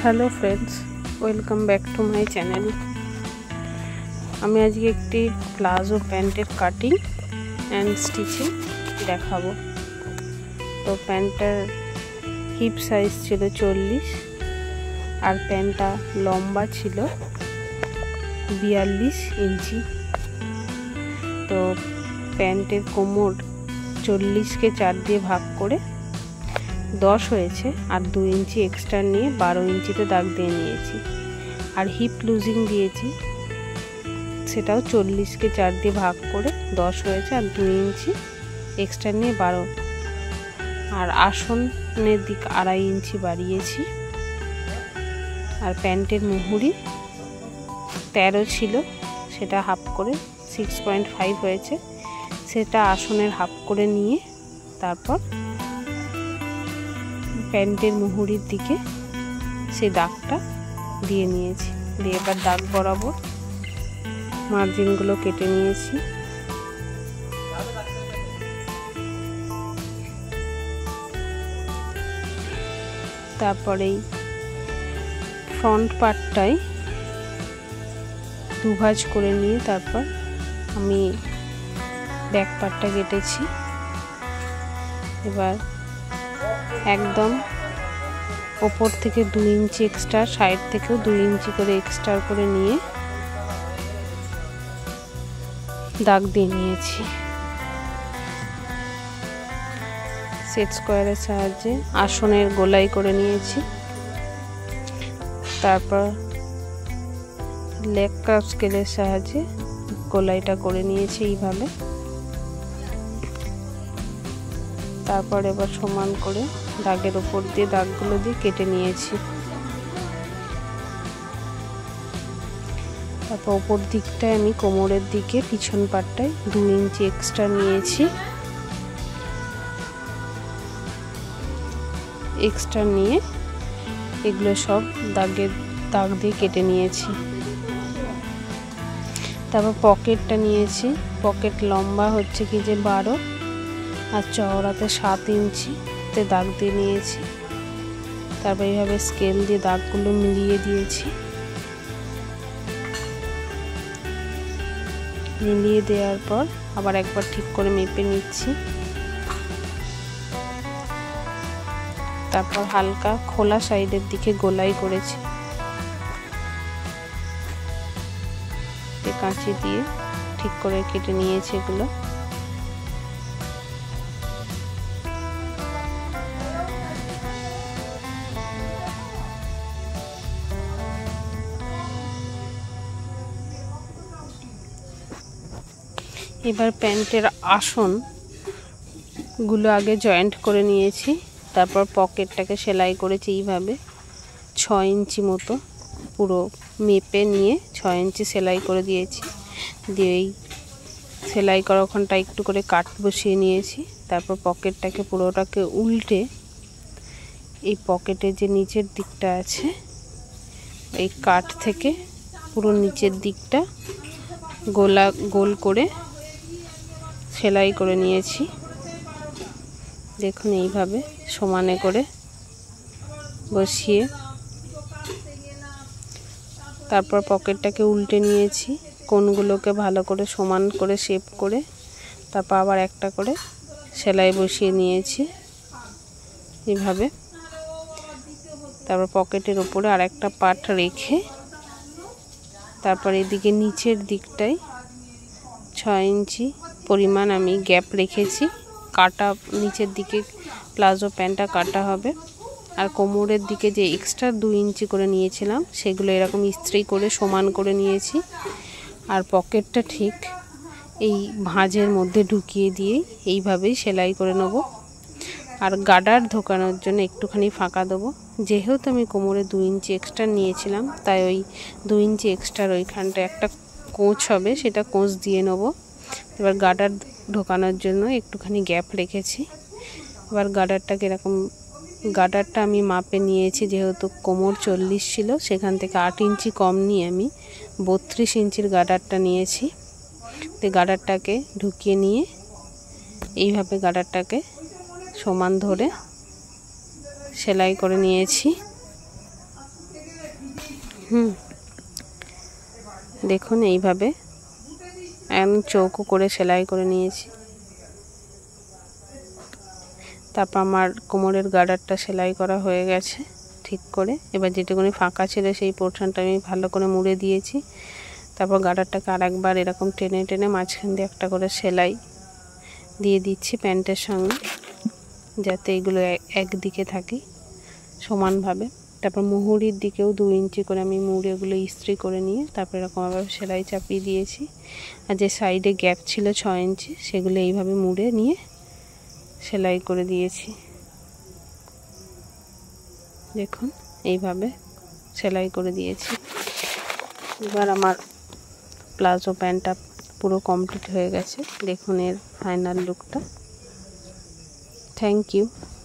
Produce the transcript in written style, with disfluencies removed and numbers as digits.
Hello friends, welcome back to my channel. আমি আজকে একটি প্লাজো প্যান্টের কাটিং অ্যান্ড স্টিচিং দেখাবো। তো প্যান্টটার হিপ সাইজ ছিল 40 আর প্যান্টটা লম্বা ছিল 42 ইঞ্চি। তো প্যান্টের কোমর 40কে 4 দিয়ে ভাগ করে 10 হয়েছে আর 2 ইঞ্চি এক্সট্রা নিয়ে 12 ইঞ্চিতে দাগ দিয়ে নিয়েছি। আর হিপ লুজিং দিয়েছি, সেটাও 40কে 4 দিয়ে ভাগ করে 10 হয়েছে আর 2 ইঞ্চি এক্সট্রা নিয়ে 12। আর আসনের দিক 2.5 ইঞ্চি বাড়িয়েছি। আর প্যান্টের মুহুরি 13 ছিল, সেটা হাফ করে 6.5 হয়েছে, সেটা আসনের হাফ করে নিয়ে তারপর প্যান্টের মুহুরির দিকে সেই দাগটা দিয়ে নিয়েছি। দিয়ে এবার দাগ বরাবর মার্জিনগুলো কেটে নিয়েছি। তারপরেই ফ্রন্ট পার্টটাই দুভাজ করে নিয়ে তারপর আমি ব্যাক পার্টটা কেটেছি। এবার একদম ওপর থেকে 2 ইঞ্চি এক্সট্রা, সাইড থেকেও 2 ইঞ্চি করে এক্সট্রা করে নিয়ে দাগ দিয়ে নিয়েছি। সেট স্কোয়ারের সাহায্যে আসনের গোলাই করে নিয়েছি। তারপর লেগ কার্ভ স্কেলের সাহায্যে গোলাইটা করে নিয়েছি এইভাবে। তারপর এবার সমান করে দাগের উপর দিয়ে দাগগুলো দিয়ে কেটে নিয়েছি। তারপর উপর দিকটায় আমি কোমরের দিকে পিছন পাটটায় 2 ইঞ্চি এক্সট্রা নিয়েছি। এক্সট্রা নিয়ে এগুলো সব দাগ দিয়ে কেটে নিয়েছি। তারপর পকেটটা নিয়েছি। পকেট লম্বা হচ্ছে কি যে 12 আর চওড়াতে 7 ইঞ্চিতে দাগ দিয়ে নিয়েছি। তারপর এইভাবে স্কেল দিয়ে দাগগুলো মিলিয়ে দিয়েছি। মিলিয়ে দেওয়ার পর আবার একবার ঠিক করে মেপে নিচ্ছি। তারপর হালকা খোলা সাইডের দিকে গোলাই করেছি। কাঁচি দিয়ে ঠিক করে কেটে নিয়েছি এগুলো। এবার প্যান্টের আসনগুলো আগে জয়েন্ট করে নিয়েছি। তারপর পকেটটাকে সেলাই করেছি এইভাবে 6 ইঞ্চি মতো, পুরো মেপে নিয়ে 6 ইঞ্চি সেলাই করে দিয়েছি। দিয়ে এই সেলাই করা ওখানটা একটু করে কাট বসিয়ে নিয়েছি। তারপর পকেটটাকে পুরোটাকে উল্টে এই পকেটের যে নিচের দিকটা আছে এই কাট থেকে পুরো নিচের দিকটা গোল করে সেলাই করে নিয়েছি। দেখুন এইভাবে সমানে করে বসিয়ে তারপর পকেটটাকে উল্টে নিয়েছি। কোণগুলোকে ভালো করে সমান করে শেপ করে তারপর আবার একটা করে সেলাই বসিয়ে নিয়েছি এইভাবে। তারপর পকেটের উপরে আর একটা পার্ট রেখে তারপর এদিকে নিচের দিকটায় 6 ইঞ্চি পরিমাণ আমি গ্যাপ রেখেছি। কাটা নিচের দিকে প্লাজো প্যান্টটা কাটা হবে। আর কোমরের দিকে যে এক্সট্রা 2 ইঞ্চি করে নিয়েছিলাম সেগুলো এরকম ইস্ত্রি করে সমান করে নিয়েছি। আর পকেটটা ঠিক এই ভাঁজের মধ্যে ঢুকিয়ে দিয়ে এইভাবেই সেলাই করে নেব। আর গার্ডার ঢোকানোর জন্য একটুখানি ফাঁকা দেবো। যেহেতু আমি কোমরে 2 ইঞ্চি এক্সট্রা নিয়েছিলাম তাই ওই 2 ইঞ্চি এক্সট্রার ওইখানটা একটা কোঁচ হবে, সেটা কোঁচ দিয়ে নেব। এবার গার্ডার ঢোকানোর জন্য একটুখানি গ্যাপ রেখেছি। এবার গার্ডারটা আমি মাপে নিয়েছি, যেহেতু কোমর 40 ছিল সেখান থেকে 8 ইঞ্চি কম নিয়ে আমি 32 ইঞ্চির গার্ডারটা নিয়েছি। তো গার্ডারটাকে ঢুকিয়ে নিয়ে এইভাবে গার্ডারটাকে সমান ধরে সেলাই করে নিয়েছি। দেখুন এইভাবে আমি চৌকো করে সেলাই করে নিয়েছি। তারপর আমার কোমরের গার্ডারটা সেলাই করা হয়ে গেছে ঠিক করে। এবার যেটুকুনি ফাঁকা ছিল সেই পোর্শনটা আমি ভালো করে মুড়ে দিয়েছি। তারপর গার্ডারটাকে আরেকবার এরকম টেনে টেনে মাঝখান দিয়ে একটা করে সেলাই দিয়ে দিচ্ছি প্যান্টের সঙ্গে, যাতে এগুলো একদিকে থাকে সমানভাবে। তারপর মুহুরির দিকেও 2 ইঞ্চি করে আমি মুড়ে এগুলো ইস্ত্রি করে নিয়ে তারপর এরকমভাবে সেলাই চাপিয়ে দিয়েছি। আর যে সাইডে গ্যাপ ছিল 6 ইঞ্চি সেগুলো এইভাবে মুড়ে নিয়ে সেলাই করে দিয়েছি। দেখুন এইভাবে সেলাই করে দিয়েছি। এবার আমার প্লাজো প্যান্টটা পুরো কমপ্লিট হয়ে গেছে। দেখুন এর ফাইনাল লুকটা। Thank you.